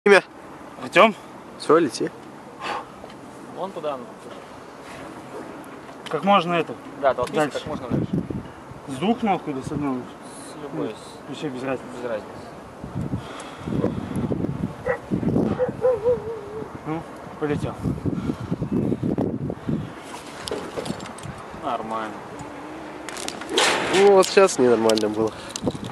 Имя? Артем? Все, лети. Вон туда. Как можно это? Да, толкнись дальше. как можно дальше. С двух ног или с одной? С любой. Вообще без разницы. Без разницы. Ну, полетел. Нормально. Ну вот сейчас ненормально было.